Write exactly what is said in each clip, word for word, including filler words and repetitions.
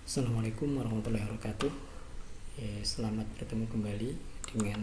Assalamualaikum warahmatullahi wabarakatuh. Ya, selamat bertemu kembali dengan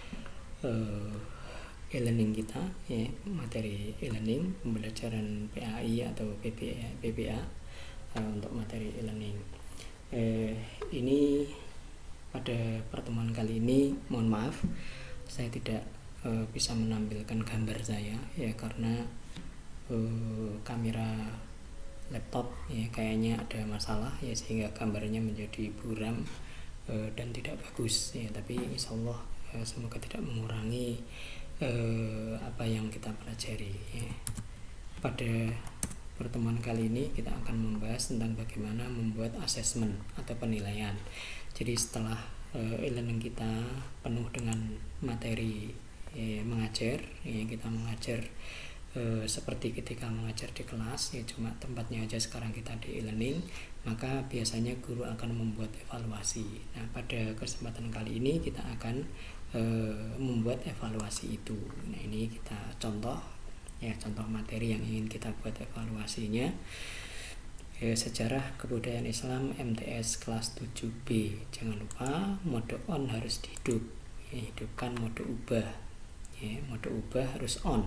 uh, e-learning kita, ya, materi e-learning pembelajaran P A I atau P P A, P P A uh, untuk materi e-learning. Uh, ini pada pertemuan kali ini, mohon maaf, saya tidak uh, bisa menampilkan gambar saya, ya karena uh, kamera laptop ya kayaknya ada masalah ya, sehingga gambarnya menjadi buram e, dan tidak bagus ya, tapi insya Allah e, semoga tidak mengurangi e, apa yang kita pelajari ya. Pada pertemuan kali ini kita akan membahas tentang bagaimana membuat asesmen atau penilaian. Jadi setelah e, e-learning kita penuh dengan materi e, mengajar ya, kita mengajar E, seperti ketika mengajar di kelas ya, cuma tempatnya aja sekarang kita di e-learning, maka biasanya guru akan membuat evaluasi. Nah, pada kesempatan kali ini kita akan e, membuat evaluasi itu. Nah, ini kita contoh ya, contoh materi yang ingin kita buat evaluasinya. E, sejarah kebudayaan Islam M T S kelas tujuh B. Jangan lupa mode on harus dihidup. Ya, hidupkan mode ubah. Ya, mode ubah harus on.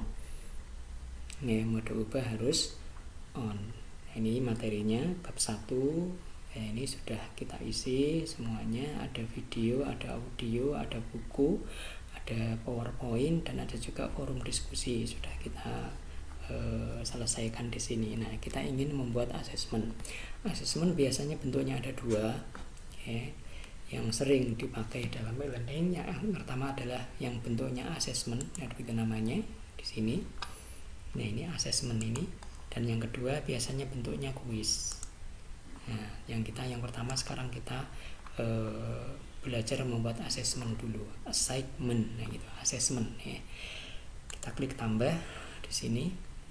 Ya, mode ubah harus on. Ini materinya bab satu. Ya, ini sudah kita isi semuanya, ada video, ada audio, ada buku, ada PowerPoint, dan ada juga forum diskusi sudah kita uh, selesaikan di sini. Nah, kita ingin membuat asesmen. Asesmen biasanya bentuknya ada dua, ya, yang sering dipakai dalam e-learning. Yang pertama adalah yang bentuknya asesmen, ya begitu namanya di sini. Nah, ini asesmen ini, dan yang kedua biasanya bentuknya kuis. Nah, yang kita yang pertama sekarang kita e, belajar membuat asesmen dulu, assignment, nah gitu, asesmen. Ya. Kita klik tambah di sini.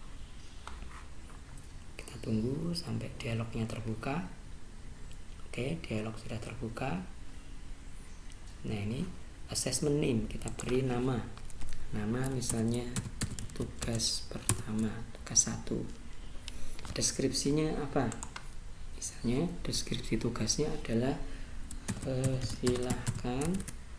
Kita tunggu sampai dialognya terbuka. Oke, dialog sudah terbuka. Nah, ini assessment name, kita beri nama. Nama misalnya tugas pertama, tugas satu. Deskripsinya apa? Misalnya deskripsi tugasnya adalah eh, silahkan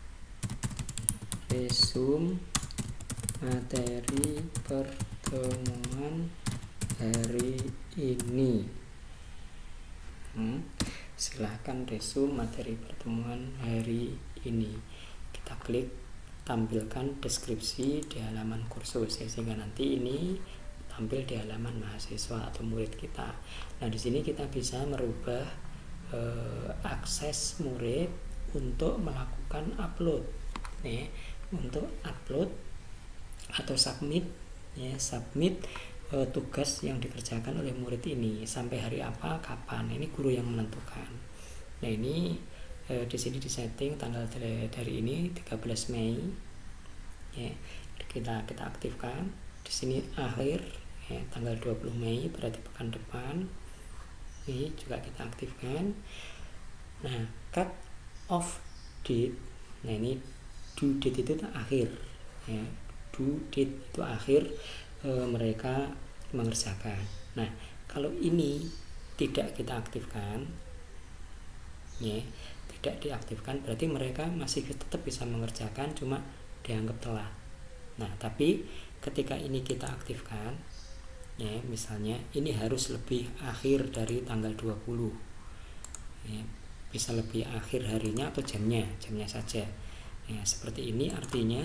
resume materi pertemuan hari ini. Hmm, silahkan resume materi pertemuan hari ini. Kita klik tampilkan deskripsi di halaman kursus ya, sehingga nanti ini tampil di halaman mahasiswa atau murid kita. Nah, di sini kita bisa merubah eh, akses murid untuk melakukan upload ya, untuk upload atau submit ya, submit eh, tugas yang dikerjakan oleh murid ini sampai hari apa, kapan, ini guru yang menentukan. Nah, ini E, di sini disetting tanggal dari, dari ini tiga belas Mei ya, kita kita aktifkan. Di sini akhir ya, tanggal dua puluh Mei, berarti pekan depan. Ini juga kita aktifkan. Nah, cut off date, nah ini due date itu akhir ya, due date itu akhir e, mereka mengerjakan. Nah, kalau ini tidak kita aktifkan ya, tidak diaktifkan, berarti mereka masih tetap bisa mengerjakan, cuma dianggap telat. Nah, tapi ketika ini kita aktifkan ya, misalnya ini harus lebih akhir dari tanggal dua puluh ya, bisa lebih akhir harinya atau jamnya jamnya saja ya, seperti ini artinya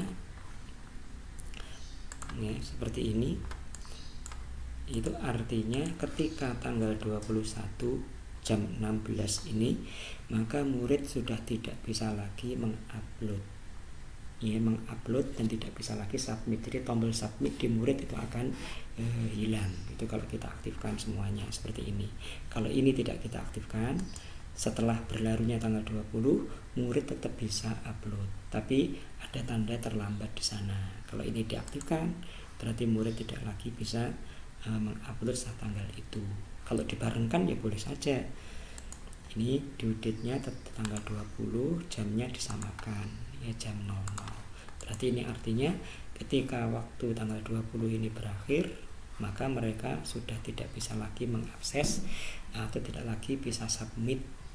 ya, seperti ini itu artinya ketika tanggal dua puluh satu jam enam belas ini, maka murid sudah tidak bisa lagi mengupload ya, mengupload dan tidak bisa lagi submit. Jadi tombol submit di murid itu akan e, hilang itu kalau kita aktifkan semuanya seperti ini. Kalau ini tidak kita aktifkan, setelah berlalunya tanggal dua puluh, murid tetap bisa upload, tapi ada tanda terlambat di sana. Kalau ini diaktifkan, berarti murid tidak lagi bisa e, mengupload saat tanggal itu. Kalau dibarengkan ya boleh saja. Ini due date-nya tanggal dua puluh, jamnya disamakan ya, jam nol nol. Berarti ini artinya ketika waktu tanggal dua puluh ini berakhir, maka mereka sudah tidak bisa lagi mengakses atau tidak lagi bisa submit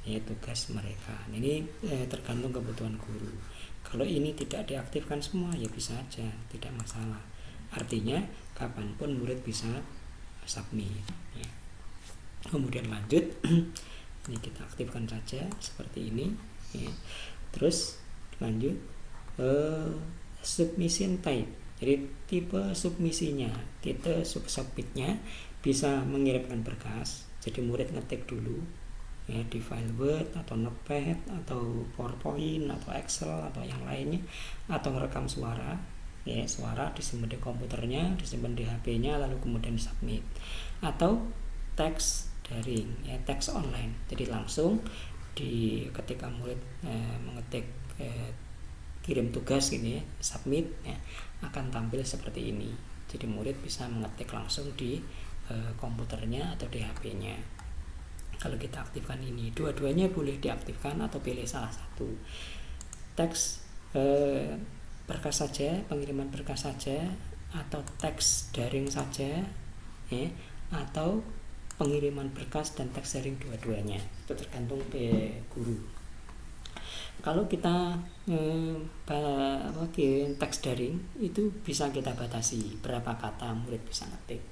ya tugas mereka. Ini eh, tergantung kebutuhan guru. Kalau ini tidak diaktifkan semua ya bisa aja, tidak masalah. Artinya kapanpun murid bisa submit ya. Kemudian lanjut ini kita aktifkan saja seperti ini ya. Terus lanjut eh, submission type. Jadi tipe submisinya, kita submitnya bisa mengirimkan berkas. Jadi murid ngetik dulu ya di file Word atau Notepad atau PowerPoint atau Excel atau yang lainnya, atau merekam suara ya, suara disimpan di komputernya, disimpan di H P-nya, lalu kemudian submit. Atau teks daring ya, teks online. Jadi langsung di ketika murid eh, mengetik eh, kirim tugas ini ya, submit ya, akan tampil seperti ini. Jadi murid bisa mengetik langsung di eh, komputernya atau di H P-nya. Kalau kita aktifkan ini, dua-duanya boleh diaktifkan atau pilih salah satu. Teks eh, berkas saja, pengiriman berkas saja, atau teks daring saja ya, atau pengiriman berkas dan teks daring dua-duanya. Itu tergantung ke guru. Kalau kita eh, bagian teks daring itu bisa kita batasi berapa kata murid bisa ngetik.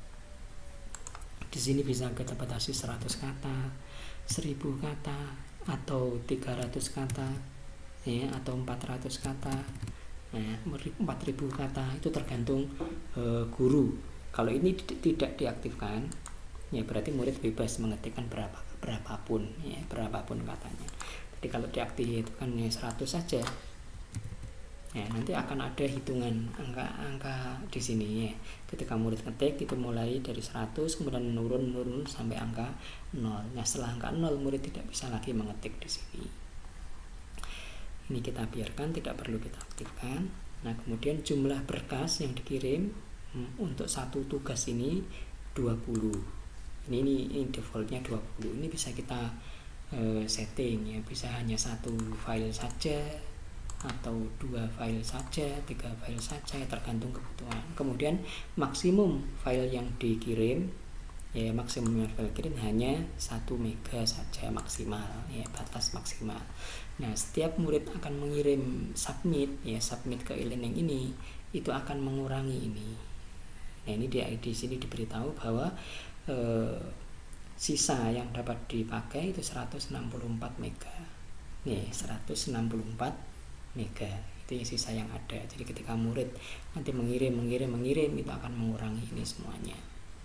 Di sini bisa kita batasi seratus kata, seribu kata, atau tiga ratus kata ya, atau empat ratus kata ya, empat ribu kata. Itu tergantung eh, guru. Kalau ini tidak diaktifkan ya, berarti murid bebas mengetikkan berapa berapapun ya, berapapun katanya. Jadi kalau diaktifkan ya seratus saja ya, nanti akan ada hitungan angka-angka di sini ya. Ketika murid ngetik itu mulai dari seratus kemudian menurun menurun sampai angka nol. Nah, setelah angka nol murid tidak bisa lagi mengetik di sini. Ini kita biarkan, tidak perlu kita aktifkan. Nah, kemudian jumlah berkas yang dikirim hmm, untuk satu tugas ini dua puluh. Ini ini, ini defaultnya dua puluh. Ini bisa kita uh, setting ya, bisa hanya satu file saja atau dua file saja, tiga file saja, tergantung kebutuhan. Kemudian maksimum file yang dikirim ya, maksimum yang file kirim hanya satu mega saja maksimal ya, batas maksimal. Nah, setiap murid akan mengirim submit ya, submit ke e-learning ini itu akan mengurangi ini. Nah, ini di, di sini diberitahu bahwa eh, sisa yang dapat dipakai itu seratus enam puluh empat mega. Nih, seratus enam puluh empat mega itu yang sisa yang ada. Jadi ketika murid nanti mengirim mengirim mengirim itu akan mengurangi ini semuanya.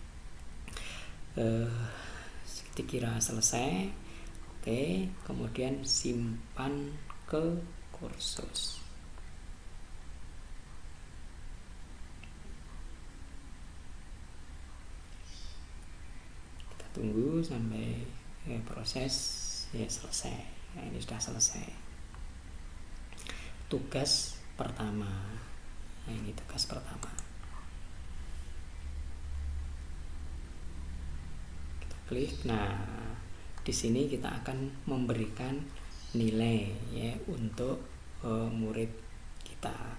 Uh, dikira selesai. Oke, kemudian simpan ke kursus. Kita tunggu sampai eh, proses ya selesai. Nah, ini sudah selesai. Tugas pertama. Nah, ini tugas pertama. Kita klik. Nah, di sini kita akan memberikan nilai ya untuk uh, murid kita.